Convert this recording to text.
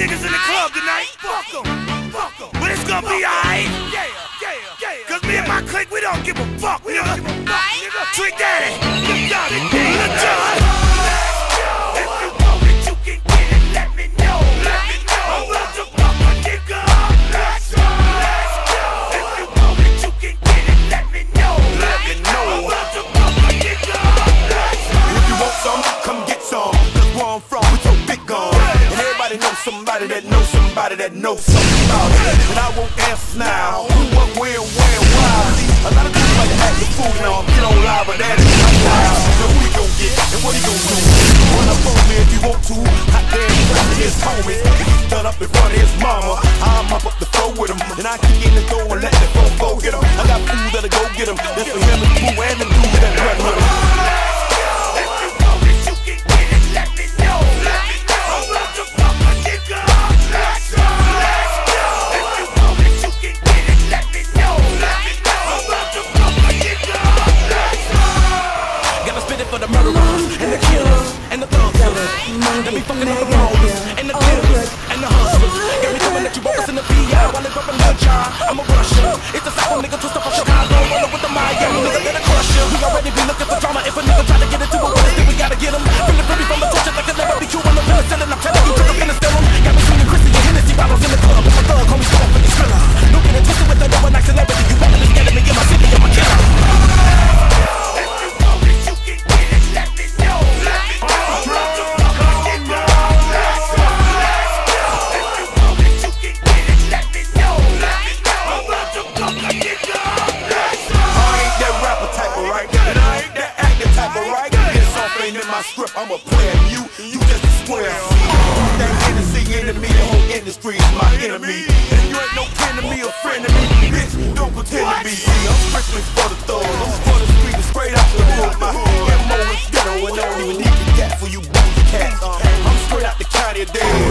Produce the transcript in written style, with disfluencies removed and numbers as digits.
niggas in the club tonight. Fuck them. But it's gonna be alright. Cause me and my clique, we don't give a fuck, nigga. Trick Daddy. Look John. If you want it, you can get it. Let me know. I'm about to fuck a nigga. Let's go. If you want it, you can get it. Let me know. I'm about to fuck a nigga. If you want some, come get some. Cause where I'm from, we so big gun. And everybody knows somebody that knows somebody that knows something about it. And I won't answer now. Who, what, where, why? A lot of people like to act the fool now. Get on live, but that is my style. So who he gon' get and what he gon' do? Run up on me if you want to. Hot damn, friend his homies. He's done up in front of his mama. I'll mop up the floor with him. And I kick in the door and let the phone go get him. I got fools that'll go get him. That's for him and Pooh and the dude that run with him. For the murderers and the killers and the thug killers. Let me fucking up the rollers and the dealers and the hustlers. Got me coming at you bogus in the PI while they bumping Lil John. I'm a rusher. It's a cycle nigga twist up from Chicago. Roll up with the Miami nigga that'll crush you. We already be looking for drama. If a nigga try to get into it with us, then we gotta get him. Feeling free from the torture that can never be true. I'm the penicillin. I'm telling you, took a finish still. Got me swinging Chrissy and Hennessy bottles in the club. I'm a thug, call me strong for the thriller. No getting twisted with the overnight celebrity. You better be scared of me in my city. I'm a killer. In my script, I'm a player, you just a square. That Hennessy enemy, the whole industry is my enemy. And you ain't no friend to me or friend to me, bitch, don't pretend to be. I'm strictly for the thugs, I'm for the street and straight out the hood. My MO is ghetto and I don't even need the gat for you booty cats. I'm straight out the county of dead.